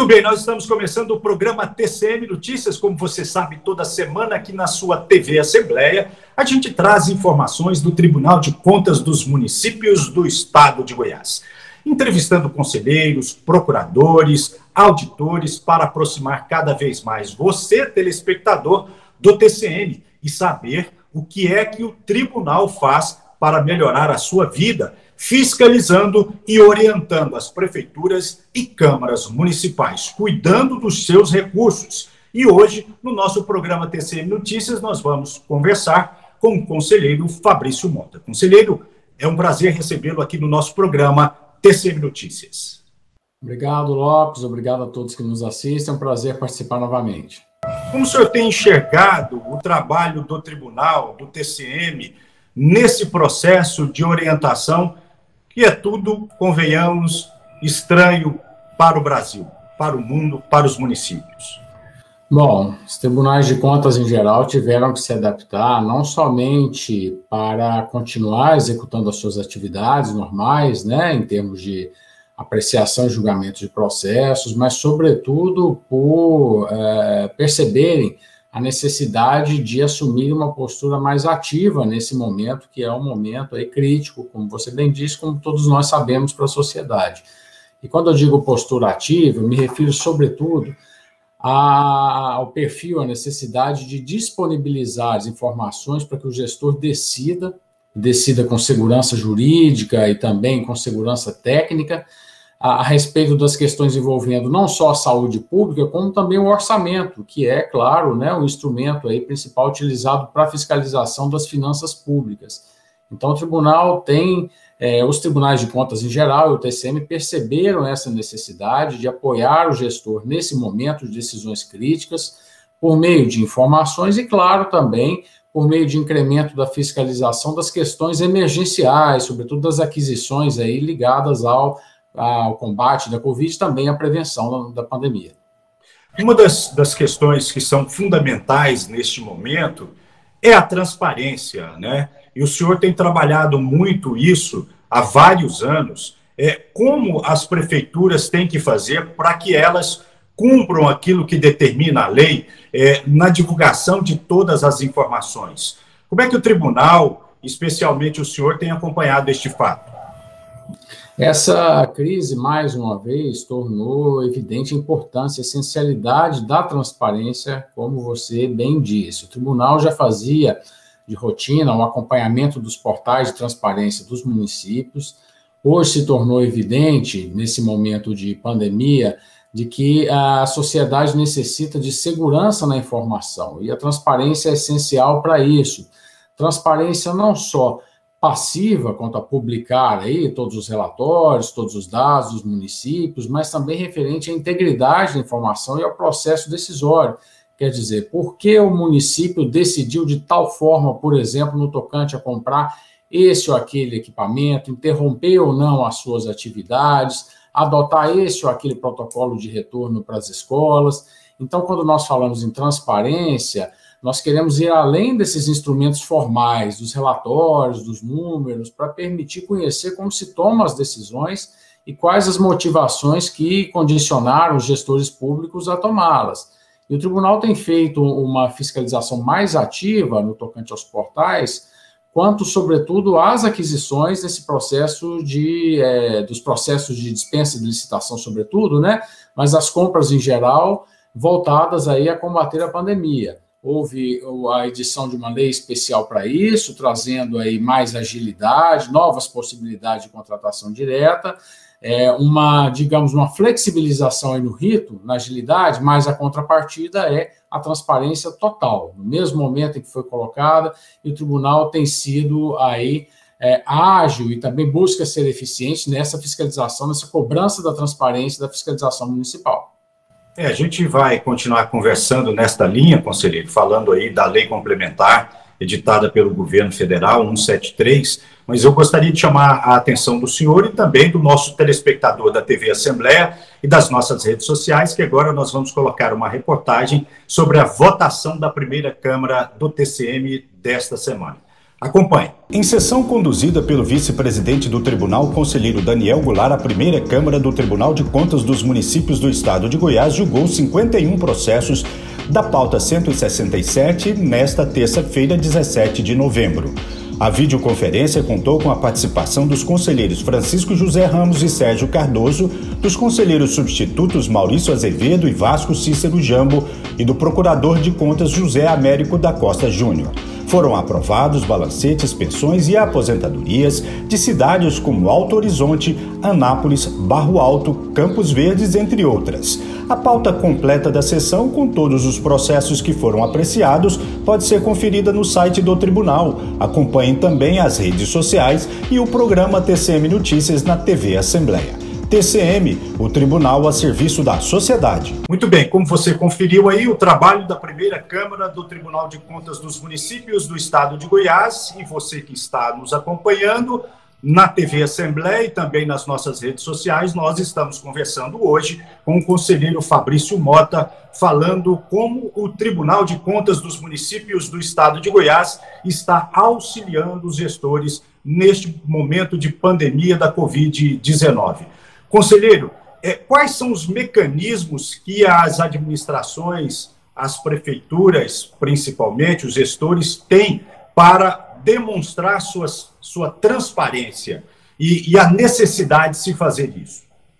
Muito bem, nós estamos começando o programa TCM Notícias, como você sabe, toda semana aqui na sua TV Assembleia, a gente traz informações do Tribunal de Contas dos Municípios do Estado de Goiás, entrevistando conselheiros, procuradores, auditores, para aproximar cada vez mais você, telespectador, do TCM e saber o que é que o tribunal faz para melhorar a sua vida, fiscalizando e orientando as prefeituras e câmaras municipais, cuidando dos seus recursos. E hoje, no nosso programa TCM Notícias, nós vamos conversar com o conselheiro Fabrício Mota. Conselheiro, é um prazer recebê-lo aqui no nosso programa TCM Notícias. Obrigado, Lopes. Obrigado a todos que nos assistem. É um prazer participar novamente. Como o senhor tem enxergado o trabalho do tribunal, do TCM, nesse processo de orientação, que é tudo, convenhamos, estranho para o Brasil, para o mundo, para os municípios? Bom, os tribunais de contas em geral tiveram que se adaptar não somente para continuar executando as suas atividades normais, né, em termos de apreciação e julgamento de processos, mas sobretudo por perceberem a necessidade de assumir uma postura mais ativa nesse momento, que é um momento aí crítico, como você bem disse, como todos nós sabemos, para a sociedade. E quando eu digo postura ativa, eu me refiro sobretudo ao perfil, à necessidade de disponibilizar as informações para que o gestor decida com segurança jurídica e também com segurança técnica, a respeito das questões envolvendo não só a saúde pública, como também o orçamento, que é, claro, né, o instrumento aí principal utilizado para a fiscalização das finanças públicas. Então, o tribunal tem, os tribunais de contas em geral e o TCM perceberam essa necessidade de apoiar o gestor nesse momento de decisões críticas, por meio de informações e, claro, também por meio de incremento da fiscalização das questões emergenciais, sobretudo das aquisições aí ligadas ao combate da Covid e também à prevenção da pandemia. Uma das questões que são fundamentais neste momento é a transparência, né? E o senhor tem trabalhado muito isso há vários anos. Como as prefeituras têm que fazer para que elas cumpram aquilo que determina a lei na divulgação de todas as informações? Como é que o tribunal, especialmente o senhor, tem acompanhado este fato? Essa crise, mais uma vez, tornou evidente a importância, a essencialidade da transparência, como você bem disse. O tribunal já fazia de rotina o acompanhamento dos portais de transparência dos municípios. Hoje se tornou evidente, nesse momento de pandemia, de que a sociedade necessita de segurança na informação, e a transparência é essencial para isso. Transparência não só passiva quanto a publicar aí todos os relatórios, todos os dados dos municípios, mas também referente à integridade da informação e ao processo decisório. Quer dizer, por que o município decidiu de tal forma, por exemplo, no tocante a comprar esse ou aquele equipamento, interromper ou não as suas atividades, adotar esse ou aquele protocolo de retorno para as escolas. Então, quando nós falamos em transparência, nós queremos ir além desses instrumentos formais, dos relatórios, dos números, para permitir conhecer como se tomam as decisões e quais as motivações que condicionaram os gestores públicos a tomá-las. E o tribunal tem feito uma fiscalização mais ativa no tocante aos portais, quanto, sobretudo, às aquisições nesse processo dos processos de dispensa de licitação, sobretudo, né? Mas as compras em geral voltadas aí a combater a pandemia. Houve a edição de uma lei especial para isso, trazendo aí mais agilidade, novas possibilidades de contratação direta, uma flexibilização aí no rito, na agilidade, mas a contrapartida é a transparência total. No mesmo momento em que foi colocada, e o tribunal tem sido aí ágil e também busca ser eficiente nessa fiscalização, nessa cobrança da transparência da fiscalização municipal. A gente vai continuar conversando nesta linha, conselheiro, falando aí da lei complementar editada pelo governo federal, 173, mas eu gostaria de chamar a atenção do senhor e também do nosso telespectador da TV Assembleia e das nossas redes sociais, que agora nós vamos colocar uma reportagem sobre a votação da primeira Câmara do TCM desta semana. Acompanhe. Em sessão conduzida pelo vice-presidente do Tribunal, conselheiro Daniel Goulart, a primeira Câmara do Tribunal de Contas dos Municípios do Estado de Goiás julgou 51 processos da pauta 167 nesta terça-feira, 17 de novembro. A videoconferência contou com a participação dos conselheiros Francisco José Ramos e Sérgio Cardoso, dos conselheiros substitutos Maurício Azevedo e Vasco Cícero Jambo e do procurador de contas José Américo da Costa Júnior. Foram aprovados balancetes, pensões e aposentadorias de cidades como Alto Horizonte, Anápolis, Barro Alto, Campos Verdes, entre outras. A pauta completa da sessão, com todos os processos que foram apreciados, pode ser conferida no site do Tribunal. Acompanhem também as redes sociais e o programa TCM Notícias na TV Assembleia. TCM, o Tribunal a serviço da sociedade. Muito bem, como você conferiu aí, o trabalho da primeira Câmara do Tribunal de Contas dos Municípios do Estado de Goiás, e você que está nos acompanhando na TV Assembleia e também nas nossas redes sociais, nós estamos conversando hoje com o conselheiro Fabrício Mota, falando como o Tribunal de Contas dos Municípios do Estado de Goiás está auxiliando os gestores neste momento de pandemia da Covid-19. Conselheiro, quais são os mecanismos que as administrações, as prefeituras, principalmente, os gestores, têm para demonstrar sua transparência e a necessidade de se fazer isso?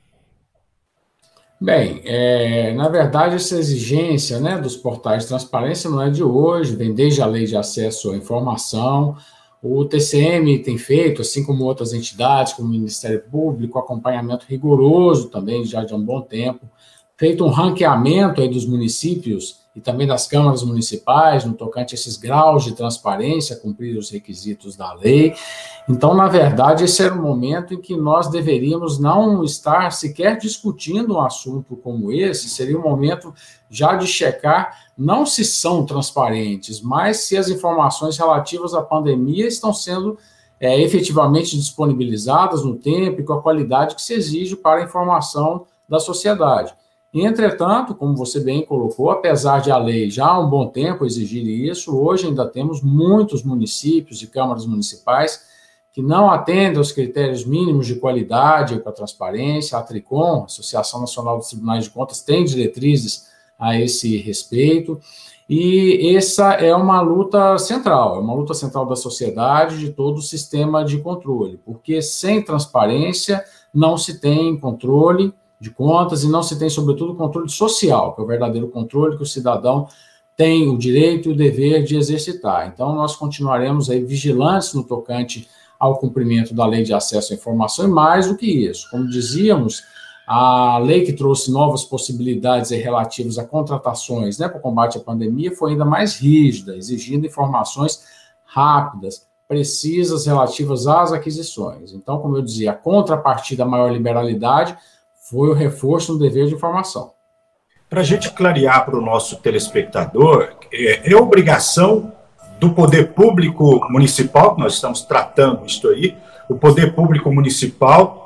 Bem, na verdade, essa exigência, né, dos portais de transparência não é de hoje, vem desde a Lei de Acesso à Informação. O TCM tem feito, assim como outras entidades, como o Ministério Público, acompanhamento rigoroso também já de um bom tempo, feito um ranqueamento aí dos municípios e também das câmaras municipais, no tocante a esses graus de transparência, cumprir os requisitos da lei. Então, na verdade, esse era o momento em que nós deveríamos não estar sequer discutindo um assunto como esse, seria o momento já de checar não se são transparentes, mas se as informações relativas à pandemia estão sendo efetivamente disponibilizadas no tempo e com a qualidade que se exige para a informação da sociedade. Entretanto, como você bem colocou, apesar de a lei já há um bom tempo exigir isso, hoje ainda temos muitos municípios e câmaras municipais que não atendem aos critérios mínimos de qualidade para a transparência. A Tricom, Associação Nacional dos Tribunais de Contas, tem diretrizes a esse respeito, e essa é uma luta central da sociedade, de todo o sistema de controle, porque sem transparência não se tem controle de contas e não se tem, sobretudo, controle social, que é o verdadeiro controle que o cidadão tem o direito e o dever de exercitar. Então, nós continuaremos aí vigilantes no tocante ao cumprimento da Lei de Acesso à Informação, e mais do que isso, como dizíamos, a lei que trouxe novas possibilidades relativas a contratações, né, para o combate à pandemia foi ainda mais rígida, exigindo informações rápidas, precisas, relativas às aquisições. Então, como eu dizia, a contrapartida à maior liberalidade foi o reforço no dever de informação. Para a gente clarear para o nosso telespectador, é obrigação do poder público municipal, que nós estamos tratando isso aí, o poder público municipal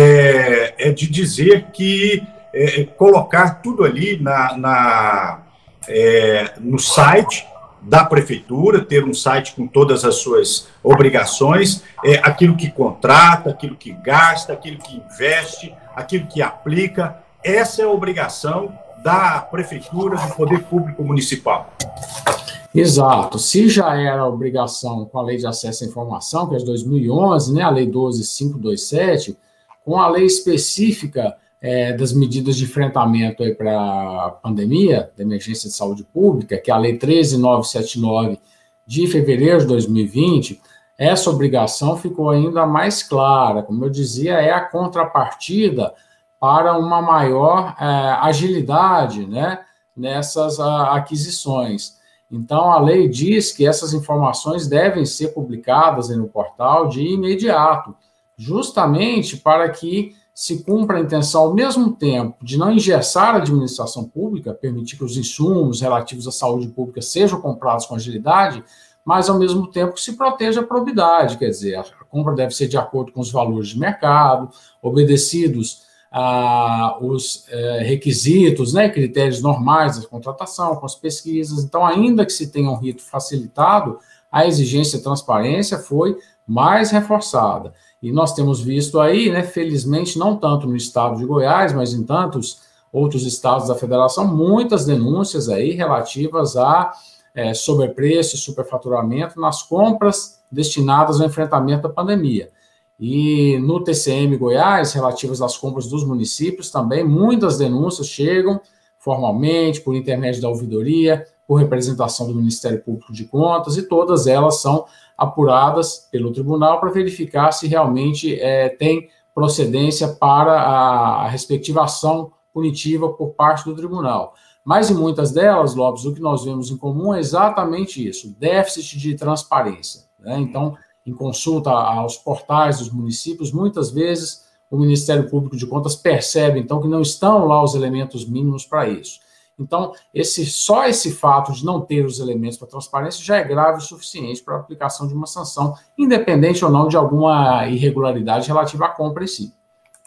de dizer que colocar tudo ali no site da prefeitura, ter um site com todas as suas obrigações, aquilo que contrata, aquilo que gasta, aquilo que investe, aquilo que aplica. Essa é a obrigação da prefeitura, do poder público municipal. Exato. Se já era obrigação com a Lei de Acesso à Informação, que é de 2011, né, a Lei 12527, com a lei específica das medidas de enfrentamento para a pandemia, da emergência de saúde pública, que é a Lei 13979 de fevereiro de 2020, essa obrigação ficou ainda mais clara. Como eu dizia, é a contrapartida para uma maior agilidade, né, nessas aquisições. Então, a lei diz que essas informações devem ser publicadas no portal de imediato, justamente para que se cumpra a intenção, ao mesmo tempo, de não engessar a administração pública, permitir que os insumos relativos à saúde pública sejam comprados com agilidade, mas, ao mesmo tempo, que se proteja a probidade, quer dizer, a compra deve ser de acordo com os valores de mercado, obedecidos os requisitos, né, critérios normais da contratação, com as pesquisas. Então, ainda que se tenha um rito facilitado, a exigência de transparência foi mais reforçada. E nós temos visto aí, né, felizmente, não tanto no estado de Goiás, mas em tantos outros estados da federação, muitas denúncias aí relativas a sobrepreço e superfaturamento nas compras destinadas ao enfrentamento da pandemia. E no TCM Goiás, relativas às compras dos municípios, também muitas denúncias chegam formalmente, por intermédio da ouvidoria, por representação do Ministério Público de Contas, e todas elas são apuradas pelo tribunal para verificar se realmente tem procedência para a respectiva ação punitiva por parte do tribunal. Mas em muitas delas, Lopes, o que nós vemos em comum é exatamente isso, déficit de transparência, né? Então, em consulta aos portais dos municípios, muitas vezes o Ministério Público de Contas percebe, então, que não estão lá os elementos mínimos para isso. Então, só esse fato de não ter os elementos para transparência já é grave o suficiente para a aplicação de uma sanção, independente ou não de alguma irregularidade relativa à compra em si.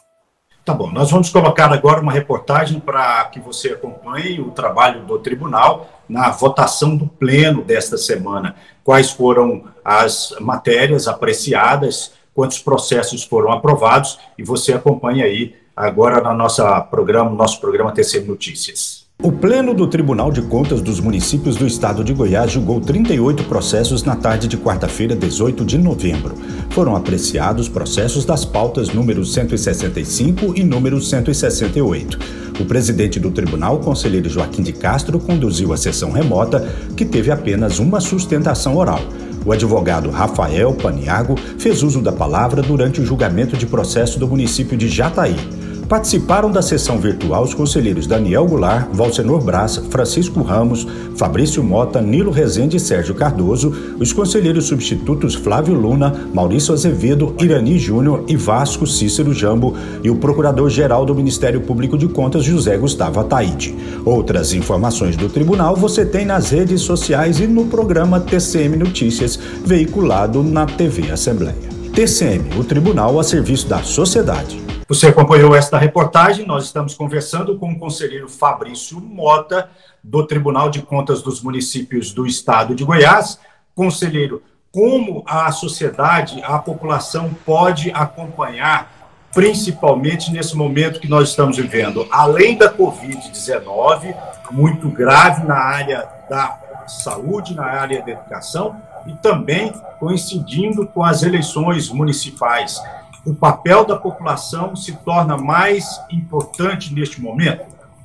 Tá bom, nós vamos colocar agora uma reportagem para que você acompanhe o trabalho do tribunal na votação do pleno desta semana. Quais foram as matérias apreciadas, quantos processos foram aprovados, e você acompanha aí agora no nosso programa TCM Notícias. O Pleno do Tribunal de Contas dos Municípios do Estado de Goiás julgou 38 processos na tarde de quarta-feira, 18 de novembro. Foram apreciados processos das pautas números 165 e número 168. O presidente do tribunal, conselheiro Joaquim de Castro, conduziu a sessão remota, que teve apenas uma sustentação oral. O advogado Rafael Paniago fez uso da palavra durante o julgamento de processo do município de Jataí. Participaram da sessão virtual os conselheiros Daniel Goulart, Valcenor Braz, Francisco Ramos, Fabrício Mota, Nilo Rezende e Sérgio Cardoso, os conselheiros substitutos Flávio Luna, Maurício Azevedo, Irani Júnior e Vasco Cícero Jambo e o procurador-geral do Ministério Público de Contas, José Gustavo Ataíde. Outras informações do tribunal você tem nas redes sociais e no programa TCM Notícias, veiculado na TV Assembleia. TCM, o tribunal a serviço da sociedade. Você acompanhou esta reportagem, nós estamos conversando com o conselheiro Fabrício Mota, do Tribunal de Contas dos Municípios do Estado de Goiás. Conselheiro, como a sociedade, a população pode acompanhar, principalmente nesse momento que nós estamos vivendo, além da Covid-19, muito grave na área da saúde, na área da educação, e também coincidindo com as eleições municipais? O papel da população se torna mais importante neste momento?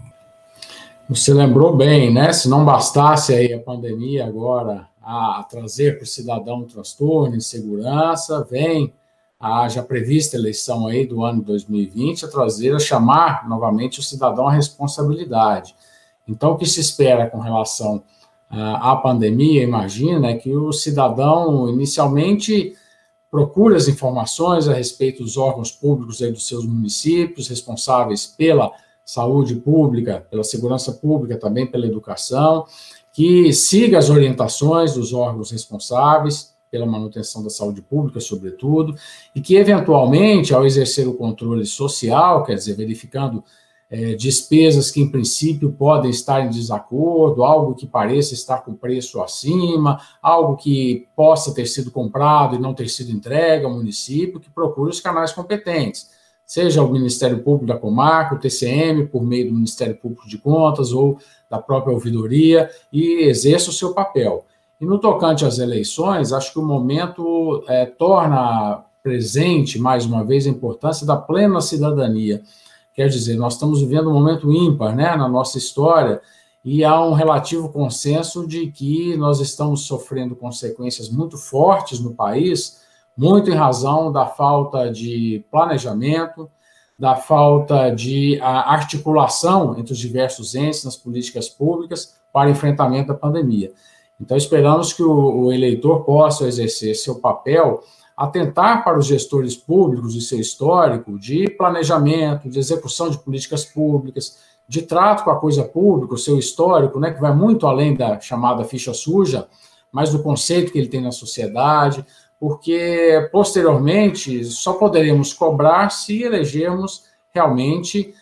Você lembrou bem, né? Se não bastasse aí a pandemia agora a trazer para o cidadão transtorno, insegurança, vem a já prevista eleição aí do ano 2020 a chamar novamente o cidadão à responsabilidade. Então, o que se espera com relação à pandemia, imagina, é que o cidadão inicialmente procure as informações a respeito dos órgãos públicos aí dos seus municípios, responsáveis pela saúde pública, pela segurança pública, também pela educação, que siga as orientações dos órgãos responsáveis pela manutenção da saúde pública, sobretudo, e que, eventualmente, ao exercer o controle social, quer dizer, verificando despesas que, em princípio, podem estar em desacordo, algo que pareça estar com preço acima, algo que possa ter sido comprado e não ter sido entregue ao município, que procure os canais competentes, seja o Ministério Público da Comarca, o TCM, por meio do Ministério Público de Contas ou da própria ouvidoria, e exerça o seu papel. E no tocante às eleições, acho que o momento torna presente, mais uma vez, a importância da plena cidadania. Quer dizer, nós estamos vivendo um momento ímpar, né, na nossa história, e há um relativo consenso de que nós estamos sofrendo consequências muito fortes no país, muito em razão da falta de planejamento, da falta de articulação entre os diversos entes nas políticas públicas para enfrentamento da pandemia. Então, esperamos que o eleitor possa exercer seu papel, atentar para os gestores públicos e seu histórico de planejamento, de execução de políticas públicas, de trato com a coisa pública, o seu histórico, né, que vai muito além da chamada ficha suja, mas do conceito que ele tem na sociedade, porque, posteriormente, só poderemos cobrar se elegermos realmente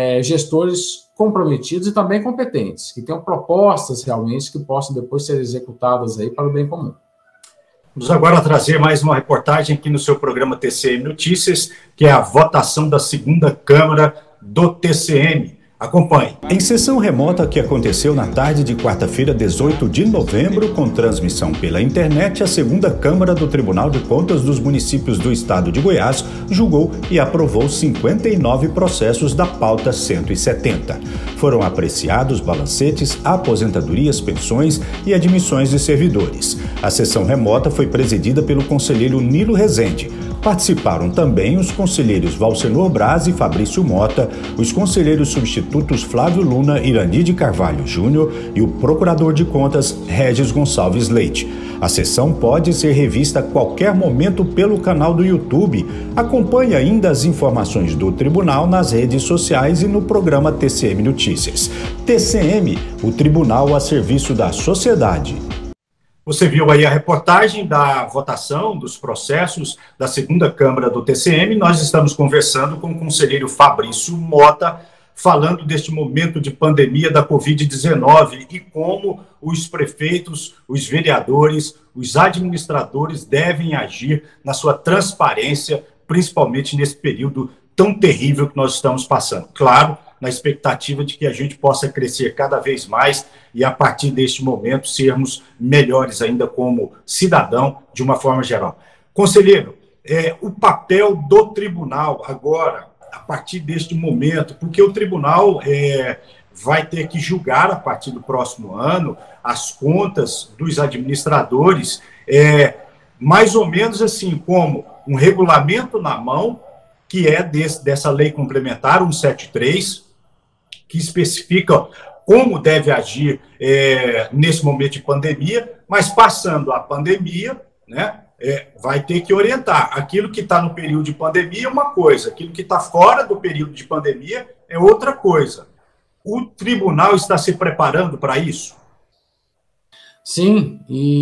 gestores comprometidos e também competentes, que tenham propostas realmente que possam depois ser executadas aí para o bem comum. Vamos agora trazer mais uma reportagem aqui no seu programa TCM Notícias, que é a votação da segunda Câmara do TCM. Acompanhe. Em sessão remota que aconteceu na tarde de quarta-feira, 18 de novembro, com transmissão pela internet, a segunda Câmara do Tribunal de Contas dos Municípios do Estado de Goiás julgou e aprovou 59 processos da pauta 170. Foram apreciados balancetes, aposentadorias, pensões e admissões de servidores. A sessão remota foi presidida pelo conselheiro Nilo Rezende. Participaram também os conselheiros Valcenor Braz e Fabrício Mota, os conselheiros substitutos Flávio Luna, Irani de Carvalho Júnior e o procurador de contas Regis Gonçalves Leite. A sessão pode ser revista a qualquer momento pelo canal do YouTube. Acompanhe ainda as informações do tribunal nas redes sociais e no programa TCM Notícias. TCM, o tribunal a serviço da sociedade. Você viu aí a reportagem da votação dos processos da segunda Câmara do TCM. Nós estamos conversando com o conselheiro Fabrício Mota, falando deste momento de pandemia da Covid-19 e como os prefeitos, os vereadores, os administradores devem agir na sua transparência, principalmente nesse período tão terrível que nós estamos passando. Claro, na expectativa de que a gente possa crescer cada vez mais e, a partir deste momento, sermos melhores ainda como cidadão, de uma forma geral. Conselheiro, o papel do tribunal agora, a partir deste momento, porque o tribunal vai ter que julgar, a partir do próximo ano, as contas dos administradores, mais ou menos assim, como um regulamento na mão, que é dessa lei complementar 173, que especifica como deve agir nesse momento de pandemia, mas passando a pandemia, né, vai ter que orientar. Aquilo que está no período de pandemia é uma coisa, aquilo que está fora do período de pandemia é outra coisa. O tribunal está se preparando para isso? Sim,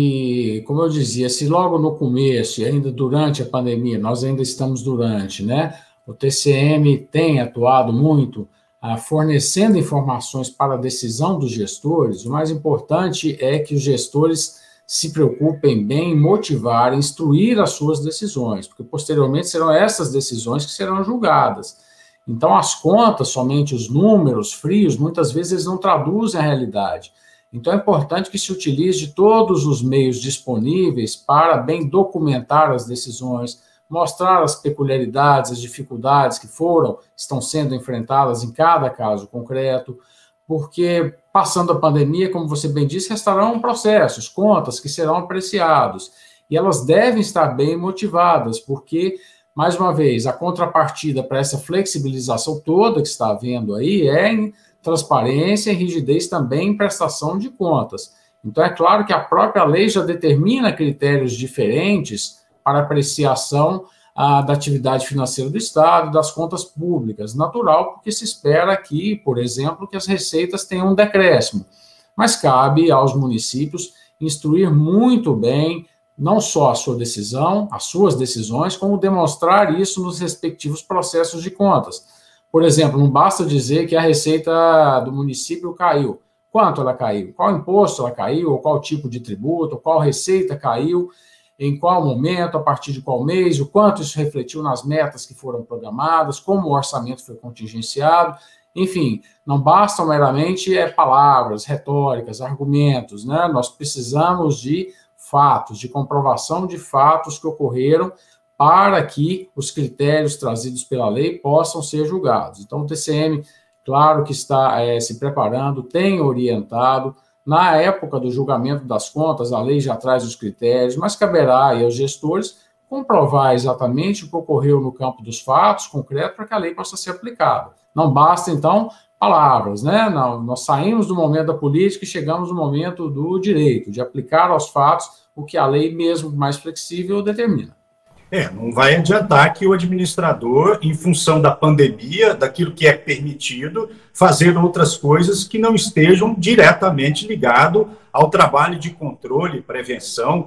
e como eu dizia, se logo no começo, e ainda durante a pandemia, nós ainda estamos durante, né, o TCM tem atuado muito fornecendo informações para a decisão dos gestores. O mais importante é que os gestores se preocupem bem em motivar, instruir as suas decisões, porque posteriormente serão essas decisões que serão julgadas. Então, as contas, somente os números frios, muitas vezes eles não traduzem a realidade. Então, é importante que se utilize todos os meios disponíveis para bem documentar as decisões, mostrar as peculiaridades, as dificuldades que estão sendo enfrentadas em cada caso concreto, porque, passando a pandemia, como você bem disse, restarão processos, contas que serão apreciados, e elas devem estar bem motivadas, porque, mais uma vez, a contrapartida para essa flexibilização toda que está havendo aí é em transparência e rigidez também em prestação de contas. Então, é claro que a própria lei já determina critérios diferentes para apreciação da atividade financeira do Estado e das contas públicas. Natural, porque se espera aqui, por exemplo, que as receitas tenham um decréscimo. Mas cabe aos municípios instruir muito bem, não só a sua decisão, as suas decisões, como demonstrar isso nos respectivos processos de contas. Por exemplo, não basta dizer que a receita do município caiu. Quanto ela caiu? Qual imposto ela caiu? Ou qual tipo de tributo? Ou qual receita caiu? Em qual momento, a partir de qual mês, o quanto isso refletiu nas metas que foram programadas, como o orçamento foi contingenciado, enfim, não bastam meramente palavras, retóricas, argumentos, né? Nós precisamos de fatos, de comprovação de fatos que ocorreram para que os critérios trazidos pela lei possam ser julgados. Então, o TCM, claro que está se preparando, tem orientado. Na época do julgamento das contas, a lei já traz os critérios, mas caberá aí aos gestores comprovar exatamente o que ocorreu no campo dos fatos concretos para que a lei possa ser aplicada. Não basta, então, palavras, né? Não, nós saímos do momento da política e chegamos no momento do direito, de aplicar aos fatos o que a lei, mesmo mais flexível, determina. Não vai adiantar que o administrador, em função da pandemia, daquilo que é permitido, fazer outras coisas que não estejam diretamente ligadas ao trabalho de controle e prevenção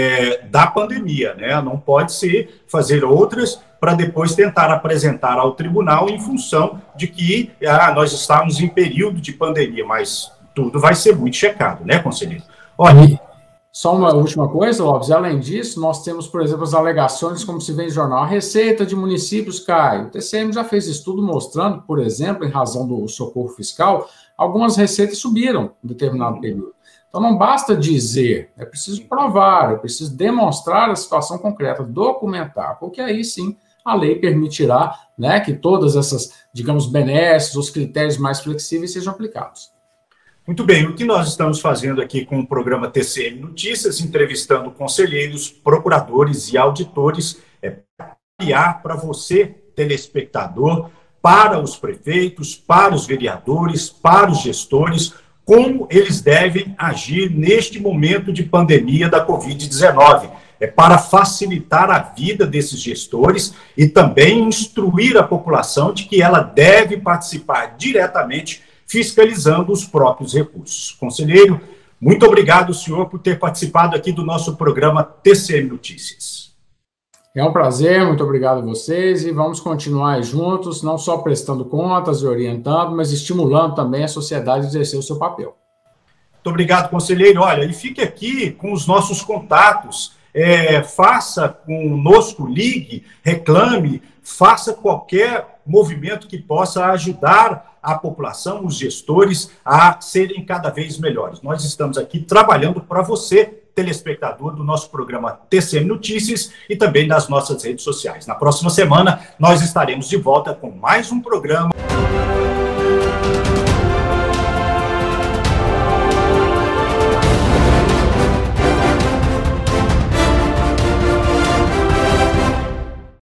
da pandemia, né? Não pode ser fazer outras para depois tentar apresentar ao tribunal em função de que nós estamos em período de pandemia, mas tudo vai ser muito checado, né, conselheiro? Olha, Só uma última coisa, Lopes, além disso, nós temos, por exemplo, as alegações, como se vê em jornal, a receita de municípios cai. O TCM já fez estudo mostrando, por exemplo, em razão do socorro fiscal, algumas receitas subiram em determinado período. Então, não basta dizer, é preciso provar, é preciso demonstrar a situação concreta, documentar, porque aí sim a lei permitirá, né, que todas essas, digamos, benesses, os critérios mais flexíveis sejam aplicados. Muito bem, o que nós estamos fazendo aqui com o programa TCM Notícias, entrevistando conselheiros, procuradores e auditores, é criar para você, telespectador, para os prefeitos, para os vereadores, para os gestores, como eles devem agir neste momento de pandemia da Covid-19. É para facilitar a vida desses gestores e também instruir a população de que ela deve participar diretamente fiscalizando os próprios recursos. Conselheiro, muito obrigado, senhor, por ter participado aqui do nosso programa TCM Notícias. É um prazer, muito obrigado a vocês, e vamos continuar juntos, não só prestando contas e orientando, mas estimulando também a sociedade a exercer o seu papel. Muito obrigado, conselheiro. Olha, e fique aqui com os nossos contatos, faça conosco, ligue, reclame, faça qualquer movimento que possa ajudar a população, os gestores, a serem cada vez melhores. Nós estamos aqui trabalhando para você, telespectador do nosso programa TCM Notícias e também nas nossas redes sociais. Na próxima semana, nós estaremos de volta com mais um programa.